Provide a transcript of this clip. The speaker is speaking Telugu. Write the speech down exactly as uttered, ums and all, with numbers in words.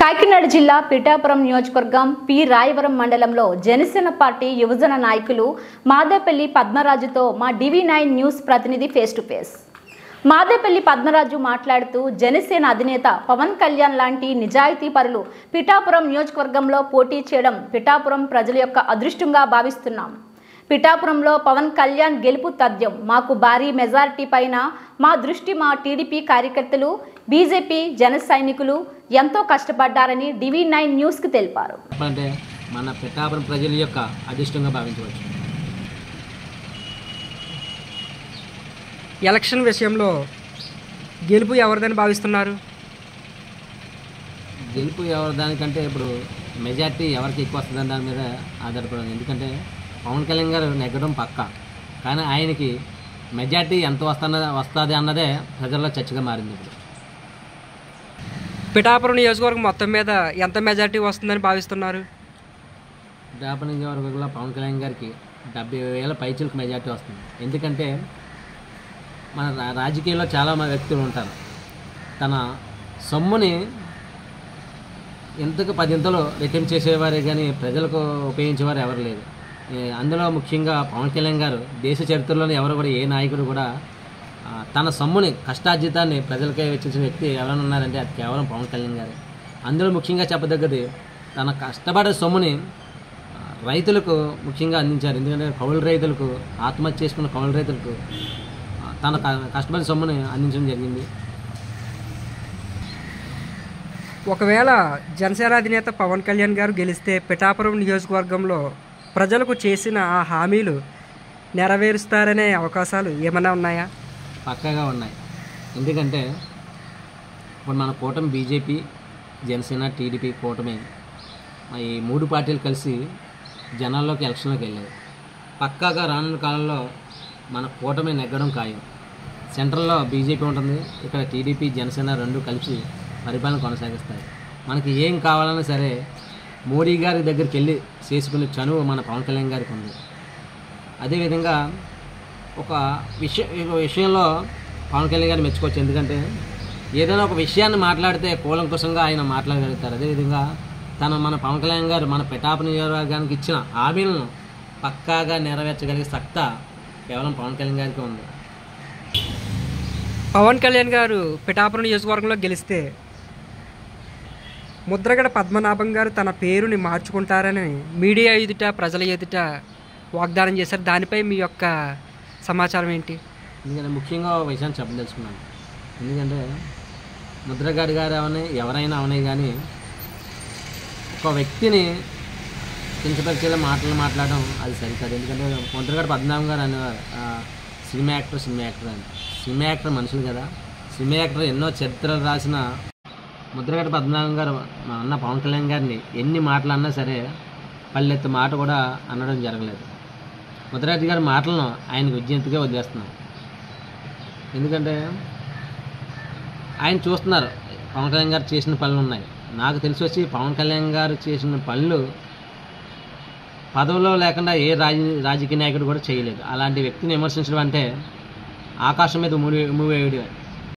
కాకినాడ జిల్లా పిఠాపురం నియోజకవర్గం పి రాయవరం మండలంలో జనసేన పార్టీ యువజన నాయకులు మాదేపల్లి పద్మరాజుతో మా డివి నైన్ న్యూస్ ప్రతినిధి face to face. Madepalli Padmaraju మాట్లాడుతూ జనసేన అధినేత పవన్ కళ్యాణ్ లాంటి నిజాయితీ పరులు పిఠాపురం నియోజకవర్గంలో పోటీ చేయడం పిఠాపురం ప్రజల యొక్క అదృష్టంగా భావిస్తున్నాం. పిఠాపురంలో పవన్ కళ్యాణ్ గెలుపు తథ్యం. మాకు భారీ మెజారిటీ పైన మా దృష్టి మా టీడీపీ కార్యకర్తలు, బీజేపీ జన సైనికులు ఎంతో కష్టపడ్డారని డివి నైన్ న్యూస్కి తెలిపారు. అంటే మన పిఠాపురం ప్రజల యొక్క అదృష్టంగా భావించవచ్చు. ఎలక్షన్ విషయంలో గెలుపు ఎవరిదని భావిస్తున్నారు? గెలుపు ఎవరి దానికంటే ఇప్పుడు మెజార్టీ ఎవరికి ఎక్కువ వస్తుందని దాని మీద ఆధారపడింది. ఎందుకంటే పవన్ కళ్యాణ్ గారు నెగ్గడం పక్క, కానీ ఆయనకి మెజార్టీ ఎంత వస్తున్న వస్తుంది అన్నదే ప్రజల్లో చర్చగా మారింది. ఇప్పుడు పిఠాపురం నియోజకవర్గం మొత్తం మీద ఎంత మెజార్టీ వస్తుందని భావిస్తున్నారు? పిఠాపురం నియోజకవర్గంలో పవన్ కళ్యాణ్ గారికి డెబ్బై వేల పైచులకు మెజార్టీ వస్తుంది. ఎందుకంటే మన రాజకీయాల్లో చాలా మంది వ్యక్తులు ఉంటారు, తన సొమ్ముని ఎంతకు పదింతలు రెట్టింపు చేసేవారే కానీ ప్రజలకు ఉపయోగించేవారు ఎవరు లేదు. అందులో ముఖ్యంగా పవన్ కళ్యాణ్ గారు దేశ చరిత్రలోనే ఎవరు కూడా ఏ నాయకుడు కూడా తన సొమ్ముని కష్టార్జితాన్ని ప్రజలకే వెచ్చించిన వ్యక్తి ఎవరైనా ఉన్నారంటే అది కేవలం పవన్ కళ్యాణ్ గారు. అందులో ముఖ్యంగా చెప్పదగ్గది తన కష్టపడే సొమ్ముని రైతులకు ముఖ్యంగా అందించారు. ఎందుకంటే కౌలు రైతులకు, ఆత్మహత్య చేసుకున్న కౌలు రైతులకు తన కష్టపడే సొమ్ముని అందించడం జరిగింది. ఒకవేళ జనసేన అధినేత పవన్ కళ్యాణ్ గారు గెలిస్తే పిఠాపురం నియోజకవర్గంలో ప్రజలకు చేసిన ఆ హామీలు నెరవేరుస్తారనే అవకాశాలు ఏమైనా ఉన్నాయా? పక్కాగా ఉన్నాయి. ఎందుకంటే ఇప్పుడు మన కూటమి బీజేపీ, జనసేన, టీడీపీ కూటమి ఈ మూడు పార్టీలు కలిసి జనాల్లోకి ఎలక్షన్లోకి వెళ్ళాయి. పక్కాగా రానున్న కాలంలో మన కూటమి నెగ్గడం ఖాయం. సెంట్రల్లో బీజేపీ ఉంటుంది, ఇక్కడ టీడీపీ, జనసేన రెండు కలిసి పరిపాలన కొనసాగిస్తాయి. మనకి ఏం కావాలన్నా సరే మోడీ గారి దగ్గరికి వెళ్ళి చేసుకునే చనువు మన పవన్ కళ్యాణ్ గారికి ఉంది. అదేవిధంగా ఒక విషయ విషయంలో పవన్ కళ్యాణ్ గారిని మెచ్చుకోవచ్చు. ఎందుకంటే ఏదైనా ఒక విషయాన్ని మాట్లాడితే కూలంకుశంగా ఆయన మాట్లాడగలుగుతారు. అదేవిధంగా తన మన పవన్ కళ్యాణ్ గారు మన పిఠాపురం నియోజకవర్గానికి ఇచ్చిన హామీలను పక్కాగా నెరవేర్చగలిగే సత్తా కేవలం పవన్ కళ్యాణ్ గారికి ఉంది. పవన్ కళ్యాణ్ గారు పిఠాపురం నియోజకవర్గంలో గెలిస్తే ముద్రగడ పద్మనాభం గారు తన పేరుని మార్చుకుంటారని మీడియా ఎదుట, ప్రజల ఎదుట వాగ్దానం చేశారు. దానిపై మీ యొక్క సమాచారం ఏంటి? ఎందుకంటే ముఖ్యంగా ఒక విషయాన్ని చెప్పదలుచుకున్నాను. ఎందుకంటే ముద్రగడ గారు అవనే ఎవరైనా అవనే కానీ ఒక వ్యక్తిని కించపరిచేలా మాటలు మాట్లాడడం అది సరికాదు. ఎందుకంటే ముద్రగడ పద్మనాభం గారు అనేవారు సినిమా యాక్టర్ సినిమా యాక్టర్ అని. సినిమా యాక్టర్ మనుషులు కదా, సినిమా యాక్టర్ ఎన్నో చరిత్రలు రాసిన ముద్రగడ పద్మనాభం గారు మా అన్న పవన్ కళ్యాణ్ గారిని ఎన్ని మాటలు అన్నా సరే పల్లెత్తు మాట కూడా అనడం జరగలేదు. ముద్రగడ గారి మాటలను ఆయనకు విజ్ఞప్తిగా వదిలేస్తున్నాం. ఎందుకంటే ఆయన చూస్తున్నారు పవన్ కళ్యాణ్ గారు చేసిన పనులు ఉన్నాయి. నాకు తెలిసి వచ్చి పవన్ కళ్యాణ్ గారు చేసిన పనులు పదవిలో లేకుండా ఏ రాజ రాజకీయ నాయకుడు కూడా చేయలేదు. అలాంటి వ్యక్తిని విమర్శించడం అంటే ఆకాశం మీద మూవీ మూవీ వేయడమే.